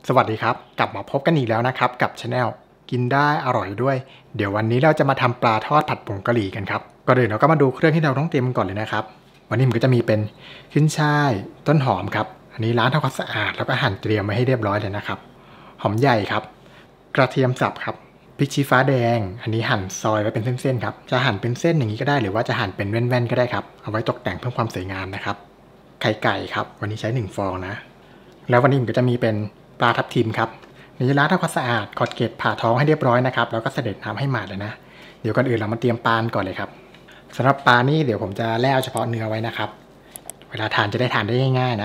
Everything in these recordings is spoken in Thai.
สวัสดีครับกลับมาพบกันอีกแล้วนะครับกับช anel กินได้อร่อยด้วยเดี๋ยววันนี้เราจะมาทำปลาทอดผัดผงกะหรี่กันครับก่อนอื่นเราก็มาดูเครื่องที่เราต้องเตรียมกันก่อนเลยนะครับวันนี้มันก็จะมีเป็นขึ้นช่ายต้นหอมครับอันนี้ล้างทำความสะอาดแล้วก็หั่นเตรียมไว้ให้เรียบร้อยเลยนะครับหอมใหญ่ครับกระเทียมสับครับพริกชี้ฟ้าแดงอันนี้หั่นซอยไว้เป็นเส้นๆครับจะหั่นเป็นเส้นอย่างนี้ก็ได้หรือว่าจะหั่นเป็นแว่นๆก็ได้ครับเอาไว้ตกแต่งเพิ่มความสวยงามนะครับไข่ไก่ครับวันนี้ใช้1ฟองนะแล้ววันนี้มันก็จะมีเป็นปลาทับทิมครับนี่ล้างทำความสะอาดขอดเกล็ดผ่าท้องให้เรียบร้อยนะครับแล้วก็เสด็จน้ำให้หมาดเลยนะเดี๋ยวก่อนอื่นเรามาเตรียมปลาก่อนเลยครับสำหรับปลานี่เดี๋ยวผมจะแล่เฉพาะเนื้อไว้นะครับเวลาทานจะได้ทานได้ง่ายๆนะ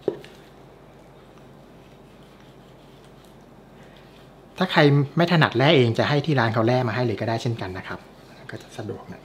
ถ้าใครไม่ถนัดแล่เองจะให้ที่ร้านเขาแล่มาให้เลยก็ได้เช่นกันนะครับก็จะสะดวกหน่อย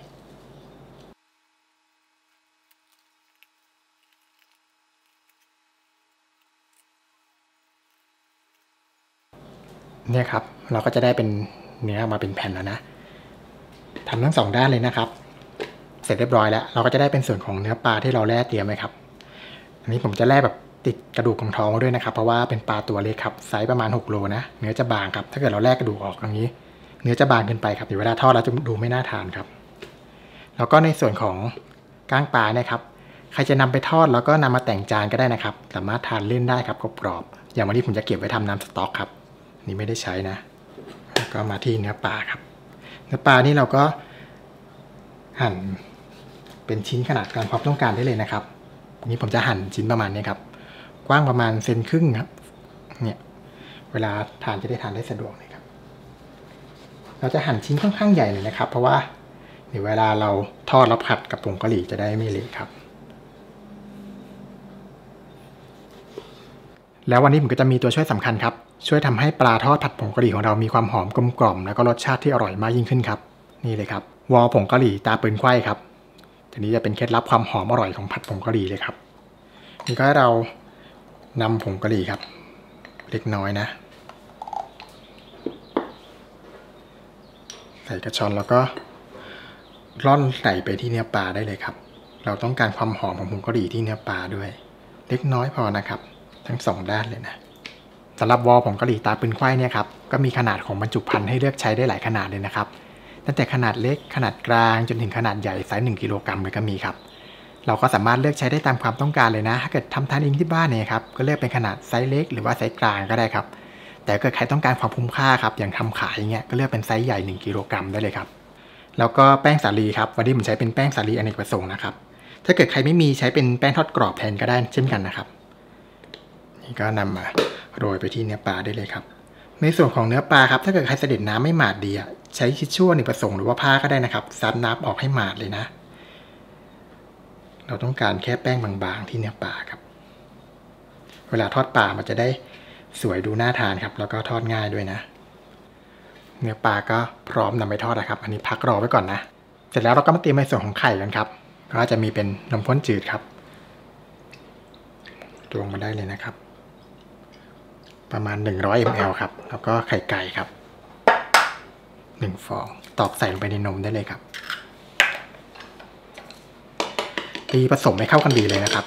เนี่ยครับเราก็จะได้เป็นเนื้อมาเป็นแผ่นแล้วนะทำทั้ง2ด้านเลยนะครับเสร็จเรียบร้อยแล้วเราก็จะได้เป็นส่วนของเนื้อปลาที่เราแล่เตรียมไว้ครับอันนี้ผมจะแล่แบบติดกระดูกของท้องด้วยนะครับเพราะว่าเป็นปลาตัวเล็กครับไซส์ประมาณ6 โลนะเนื้อจะบางครับถ้าเกิดเราแล่กระดูกออกอย่างนี้เนื้อจะบางเกินไปครับเดี๋ยวเวลาทอดแล้วจะดูไม่น่าทานครับแล้วก็ในส่วนของก้างปลาเนี่ยครับใครจะนำไปทอดแล้วก็นำมาแต่งจานก็ได้นะครับสามารถทานเล่นได้ครับกรอบๆอย่างวันนี้ผมจะเก็บไว้ทำน้ำสต๊อกครับนี่ไม่ได้ใช้นะก็มาที่เนื้อปลาครับเนื้อปลานี่เราก็หั่นเป็นชิ้นขนาดตามความต้องการได้เลยนะครับนี้ผมจะหั่นชิ้นประมาณนี้ครับกว้างประมาณ1.5 เซนครับเนี่ยเวลาทานจะได้ทานได้สะดวกเลยครับเราจะหั่นชิ้นค่อนข้างใหญ่เลยนะครับเพราะว่าเดี๋ยวเวลาเราทอดแล้วผัดกับผงกะหรี่จะได้ไม่เละครับแล้ววันนี้ผมก็จะมีตัวช่วยสำคัญครับช่วยทำให้ปลาทอดผัดผงกะหรี่ของเรามีความหอมกลมกล่อมแล้วก็รสชาติที่อร่อยมากยิ่งขึ้นครับนี่เลยครับวอลผงกะหรี่ตาปืนไขว้ครับทีนี้จะเป็นเคล็ดลับความหอมอร่อยของผัดผงกะหรี่เลยครับนี่ก็ให้เรานำผงกะหรี่ครับเล็กน้อยนะใส่กระชอนแล้วก็ร่อนใส่ไปที่เนื้อปลาได้เลยครับเราต้องการความหอมของผงกะหรี่ที่เนื้อปลาด้วยเล็กน้อยพอนะครับทั้ง2ด้านเลยนะสำหรับวอลผงกะหรี่ตาปืนไขว้เนี่ยครับก็มีขนาดของบรรจุภัณฑ์ให้เลือกใช้ได้หลายขนาดเลยนะครับตั้งแต่ขนาดเล็กขนาดกลางจนถึงขนาดใหญ่ไซส์1 กิโลกรัมเลยก็มีครับเราก็สามารถเลือกใช้ได้ตามความต้องการเลยนะถ้าเกิดทำทานเองที่บ้านเนี่ยครับก็เลือกเป็นขนาดไซส์เล็กหรือว่าไซส์กลางก็ได้ครับแต่เกิดใครต้องการความคุ้มค่าครับอย่างทำขายอย่างเงี้ยก็เลือกเป็นไซส์ใหญ่1 กิโลกรัมได้เลยครับแล้วก็แป้งสาลีครับวันนี้ผมใช้เป็นแป้งสาลีอเนกประสงค์นะครับถ้าเกิดใครไม่มีใช้เป็นแป้งทอดกรอบแทนก็ได้เช่นกันนะครับนี่ก็นำมาโรยไปที่เนื้อปลาได้เลยครับในส่วนของเนื้อปลาครับถ้าเกิดใครเสด็จน้ำไม่หมาดดีใช้ทิชชู่อเนกประสงค์หรือว่าผ้าก็ได้นะครับซับน้ำออกให้หมาดเลยนะเราต้องการแค่แป้งบางๆที่เนื้อปลาครับเวลาทอดปลามันจะได้สวยดูน่าทานครับแล้วก็ทอดง่ายด้วยนะเนื้อปลาก็พร้อมนำไปทอดนะครับอันนี้พักรอไว้ก่อนนะเสร็จแล้วเราก็มาเตรียมในส่วนของไข่กันครับก็จะมีเป็นนมข้นจืดครับตวงมาได้เลยนะครับประมาณ100 ml ครับแล้วก็ไข่ไก่ครับ1 ฟองตอกใส่ลงไปในนมได้เลยครับตีผสมให้เข้ากันดีเลยนะครับ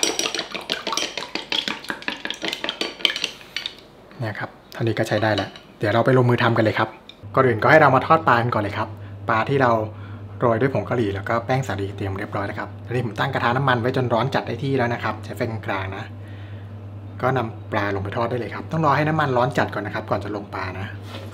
เนี่ยครับเท่านี้ก็ใช้ได้แล้วเดี๋ยวเราไปลงมือทำกันเลยครับก่อนอื่นก็ให้เรามาทอดปลากันก่อนเลยครับปลาที่เราโรยด้วยผงกะหรี่แล้วก็แป้งสาลีเตรียมเรียบร้อยแล้วครับตอนนี้ผมตั้งกระทะน้ำมันไว้จนร้อนจัดได้ที่แล้วนะครับใช้ไฟกลางๆนะก็นำปลาลงไปทอดได้เลยครับต้องรอให้น้ำมันร้อนจัดก่อนนะครับก่อนจะลงปลานะ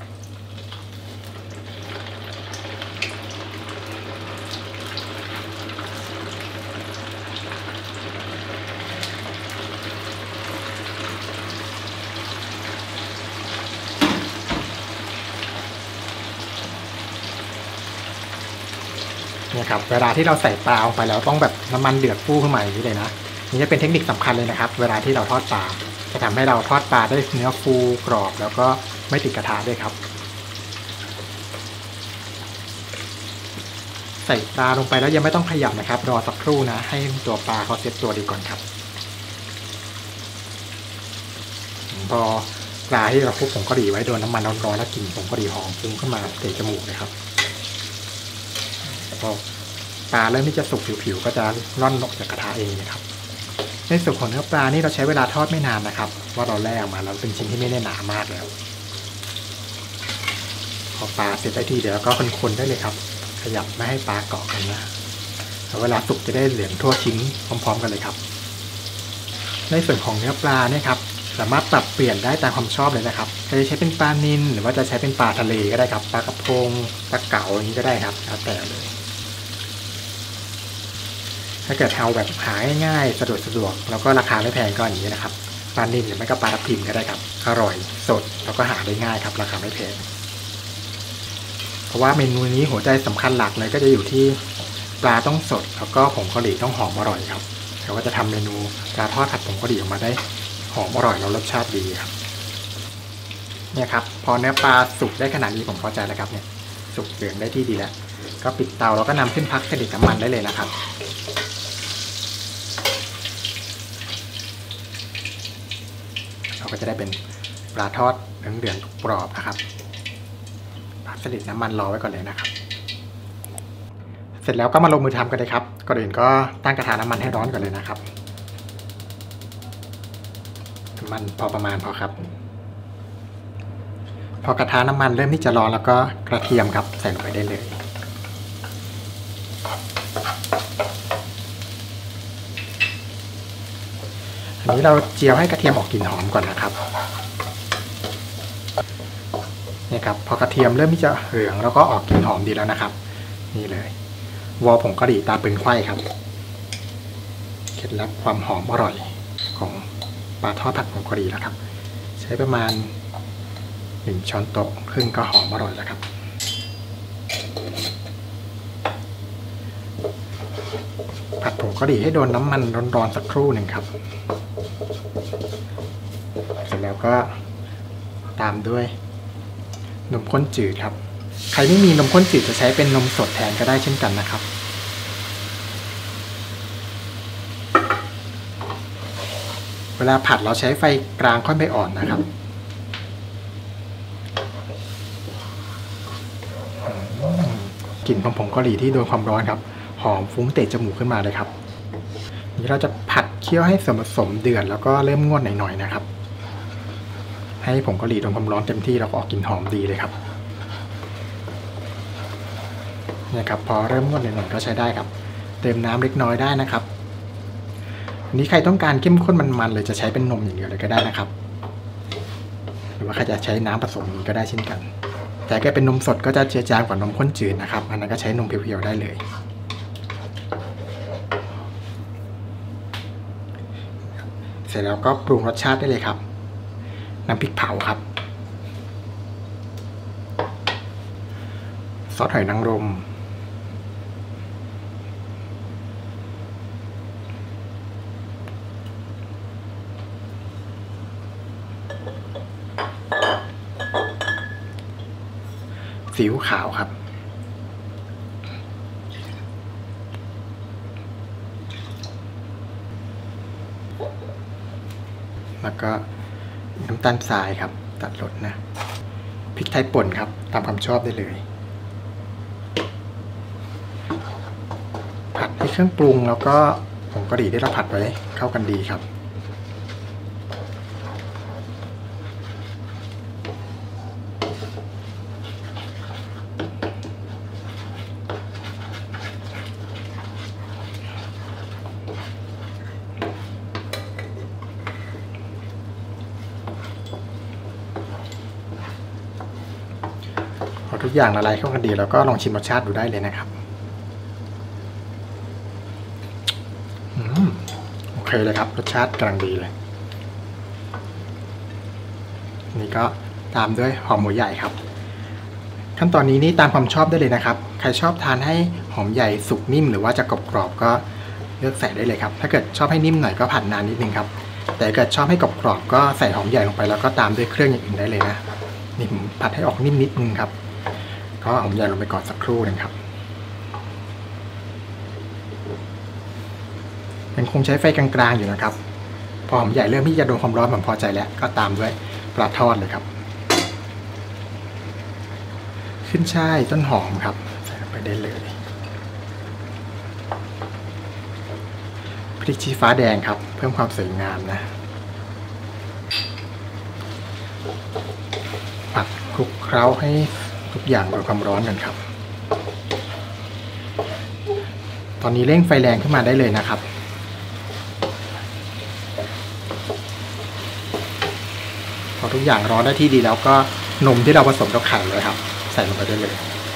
เนี่ยครับเวลาที่เราใส่ปลาลงไปแล้วต้องแบบน้ำมันเดือดฟูขึ้นมาอย่างนี้เลยนะนี่จะเป็นเทคนิคสำคัญเลยนะครับเวลาที่เราทอดปลาจะทำให้เราทอดปลาได้เนื้อฟูกรอบแล้วก็ไม่ติดกระทะด้วยครับใส่ปลาลงไปแล้วยังไม่ต้องขยับนะครับรอสักครู่นะให้ตัวปลาเขาเซ็ตตัวดีก่อนครับพอปลาที่เราคลุกผงกะหรี่ไว้โดนน้ำมันร้อนๆแล้วกลิ่นผงกะหรี่หอมฟุ้งขึ้นมาเตะจมูกเลยครับพอปลาเริ่มที่จะสุกผิวๆก็จะร่อนออกจากกระทะเองนะครับในส่วนของเนื้อปลานี่เราใช้เวลาทอดไม่นานนะครับว่าเราแล่ออกมาแล้วเป็นชิ้นที่ไม่ได้หนามากแล้วพอปลาเสร็จได้ทีเดี๋ยวก็คนๆได้เลยครับขยับไม่ให้ปลาเกาะกันนะเวลาสุกจะได้เหลืองทั่วชิ้นพร้อมๆกันเลยครับในส่วนของเนื้อปลาเนี่ยครับสามารถปรับเปลี่ยนได้ตามความชอบเลยนะครับจะใช้เป็นปลานิลหรือว่าจะใช้เป็นปลาทะเลก็ได้ครับปลากระพงปลาเก๋าอย่างนี้ก็ได้ครับแล้วแต่เลยถ้าเกิดเอาแบบหาง่ายๆสะดวกแล้วก็ราคาไม่แพงก็อย่างนี้นะครับปลานิลหรือไม่ก็ปลาทับทิมก็ได้ครับอร่อยสดแล้วก็หาได้ง่ายครับราคาไม่แพงเพราะว่าเมนูนี้หัวใจสำคัญหลักเลยก็จะอยู่ที่ปลาต้องสดแล้วก็ผงกะหรี่ต้องหอมอร่อยครับแต่ว่าจะทำเมนูปลาทอดผัดผงกะหรี่ออกมาได้หอมอร่อยแล้วรสชาติดีครับเนี่ยครับพอเนื้อปลาสุกได้ขนาดนี้ผมพอใจแล้วครับเนี่ยสุกเหลืองได้ที่ดีแล้วก็ปิดเตาแล้วก็นำขึ้นพักกระดิ่งน้ำมันได้เลยนะครับเราก็จะได้เป็นปลาทอดเหลืองๆกรอบนะครับพักกระดิ่งน้ำมันรอไว้ก่อนเลยนะครับเสร็จแล้วก็มาลงมือทำกันเลยครับก่อนอื่นก็ตั้งกระทะน้ำมันให้ร้อนก่อนเลยนะครับน้ำมันพอประมาณพอครับพอกระทะน้ำมันเริ่มที่จะร้อนแล้วก็กระเทียมครับใส่ลงไปได้เลยอันนี้เราเจียวให้กระเทียมออกกลิ่นหอมก่อนนะครับนี่ครับพอกระเทียมเริ่มที่จะเหลืองแล้วก็ออกกลิ่นหอมดีแล้วนะครับนี่เลยวอผงกะหรี่ตาปืนไข่ครับเคล็ดลับความหอมอร่อยของปลาทอดผัดผงกะหรี่แล้วครับใช้ประมาณ1 ช้อนโต๊ะครึ่งก็หอมอร่อยแล้วครับผัดผงกะหรี่ให้โดนน้ำมันร้อนๆสักครู่หนึ่งครับเสร็จแล้วก็ตามด้วยนมข้นจืดครับใครไม่มีนมข้นจืดจะใช้เป็นนมสดแทนก็ได้เช่นกันนะครับเวลาผัดเราใช้ไฟกลางค่อนไปอ่อนนะครับกลิ่นของผงกะหรี่ที่โดนความร้อนครับหอมฟุ้งเตะจมูกขึ้นมาเลยครับนี้เราจะผัดเคี่ยวให้ส่วนผสมเดือดแล้วก็เริ่มงวดหน่อยๆนะครับให้ผงกะหรี่โดนความร้อนเต็มที่แล้วก็ออกกลิ่นหอมดีเลยครับเนี่ยครับพอเริ่มงวดหน่อยๆก็ใช้ได้ครับเติมน้ำเล็กน้อยได้นะครับอันนี้ใครต้องการเข้มข้นมันๆเลยจะใช้เป็นนมอย่างเดียวเลยก็ได้นะครับหรือว่าใครจะใช้น้ำผสมนี้ก็ได้เช่นกันแต่ถ้าเป็นนมสดก็จะเจือจางกว่านมข้นจืดนะครับอันนั้นก็ใช้นมเพียวๆได้เลยเสร็จแล้วก็ปรุงรสชาติได้เลยครับน้ำพริกเผาครับซอสหอยนางรมซีอิ๊วขาวครับแล้วก็น้ำตาลทรายครับตัดรสนะพริกไทยป่นครับตามความชอบได้เลยผัดให้เครื่องปรุงแล้วก็ผงกะหรี่ที่เราผัดไว้เข้ากันดีครับพอทุกอย่างละลายเข้ากันดีแล้วก็ลองชิมรสชาติดูได้เลยนะครับโอเคเลยครับรสชาติกำลังดีเลยนี่ก็ตามด้วยหอมหัวใหญ่ครับขั้นตอนนี้นี่ตามความชอบได้เลยนะครับใครชอบทานให้หอมใหญ่สุกนิ่มหรือว่าจะกรอบๆก็เลือกใส่ได้เลยครับถ้าเกิดชอบให้นิ่มหน่อยก็ผัดนานนิดนึงครับแต่เกิดชอบให้กรอบๆก็ใส่หอมใหญ่ลงไปแล้วก็ตามด้วยเครื่องอย่างอื่นได้เลยนะนี่ผมผัดให้ออกนิ่มนิดนึงครับก็หอมใหญ่ลงไปก่อนสักครู่นึงครับยังคงใช้ไฟกลางๆอยู่นะครับพอหอมใหญ่เริ่มที่จะโดนความร้อนผมพอใจแล้วก็ตามด้วยปลาทอดเลยครับขึ้นช่ายต้นหอมครับใส่ลงไปได้เลยพริกชี้ฟ้าแดงครับเพิ่มความสวยงามนะผัดคลุกเคล้าให้ทุกอย่างโดนความร้อนกันครับตอนนี้เร่งไฟแรงขึ้นมาได้เลยนะครับพอทุกอย่างร้อนได้ที่ดีแล้วก็นมที่เราผสมกับไข่เลยครับใส่ลงไปได้เลย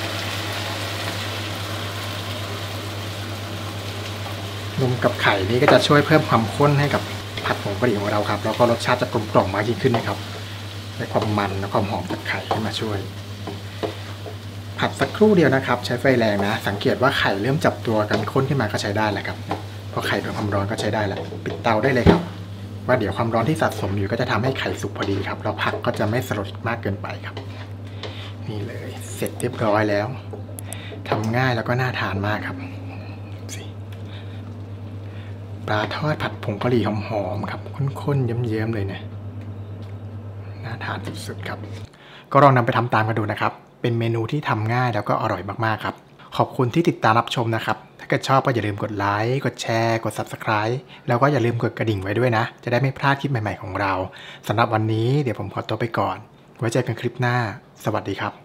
นมกับไข่นี้ก็จะช่วยเพิ่มความข้นให้กับผัดผงกะหรี่ของเราครับแล้วก็รสชาติจะกลมกล่อมมากยิ่งขึ้นนะครับได้ความมันและความหอมจากไข่ที่มาช่วยผัดสักครู่เดียวนะครับใช้ไฟแรงนะสังเกตว่าไข่เริ่มจับตัวกันข้นขึ้นมาก็ใช้ได้แล้วครับพอไข่โดนความร้อนก็ใช้ได้แล้วปิดเตาได้เลยครับว่าเดี๋ยวความร้อนที่สะสมอยู่ก็จะทำให้ไข่สุกพอดีครับแล้วผักก็จะไม่สลดมากเกินไปครับนี่เลยเสร็จเรียบร้อยแล้วทำง่ายแล้วก็น่าทานมากครับปลาทอดผัดผงกะหรี่หอมๆครับข้นๆเยิ้มๆเลยเนี่ยน่าทานสุดๆครับก็ลองนำไปทำตามกันดูนะครับเป็นเมนูที่ทำง่ายแล้วก็อร่อยมากๆครับขอบคุณที่ติดตามรับชมนะครับถ้าเกิดชอบก็อย่าลืมกดไลค์กดแชร์กด Subscribe แล้วก็อย่าลืมกดกระดิ่งไว้ด้วยนะจะได้ไม่พลาดคลิปใหม่ๆของเราสำหรับวันนี้เดี๋ยวผมขอตัวไปก่อนไว้เจอกันคลิปหน้าสวัสดีครับ